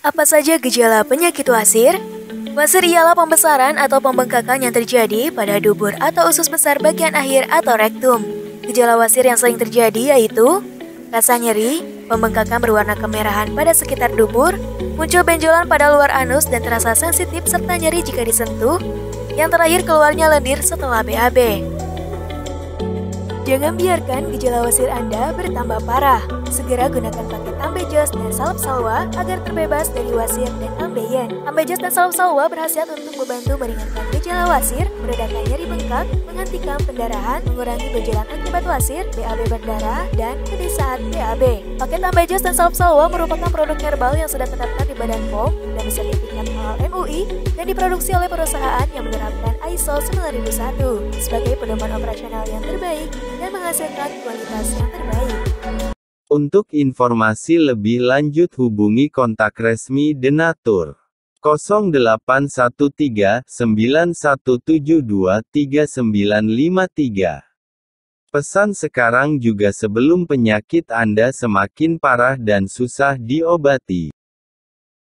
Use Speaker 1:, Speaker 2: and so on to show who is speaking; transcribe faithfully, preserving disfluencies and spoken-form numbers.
Speaker 1: Apa saja gejala penyakit wasir? Wasir ialah pembesaran atau pembengkakan yang terjadi pada dubur atau usus besar bagian akhir atau rektum. Gejala wasir yang sering terjadi yaitu rasa nyeri, pembengkakan berwarna kemerahan pada sekitar dubur, muncul benjolan pada luar anus dan terasa sensitif serta nyeri jika disentuh, yang terakhir keluarnya lendir setelah B A B. Jangan biarkan gejala wasir Anda bertambah parah. Segera gunakan paket Ambejos dan Salep Salwa agar terbebas dari wasir dan ambeien. Ambejos dan Salep Salwa berkhasiat untuk membantu meringankan gejala wasir, meredakan nyeri bengkak, menghentikan pendarahan, mengurangi benjolan akibat wasir, B A B berdarah, dan pedih saat B A B. Paket Ambejos dan Salep Salwa merupakan produk herbal yang sudah terdaftar di Badan P O M dan bersertifikat halal M U I dan diproduksi oleh perusahaan yang menerapkan I S O sembilan ribu satu sebagai pedoman operasional yang terbaik dan menghasilkan kualitas yang terbaik.
Speaker 2: Untuk informasi lebih lanjut hubungi kontak resmi Denatur nol delapan satu tiga sembilan satu tujuh dua tiga sembilan lima tiga. Pesan sekarang juga sebelum penyakit Anda semakin parah dan susah diobati.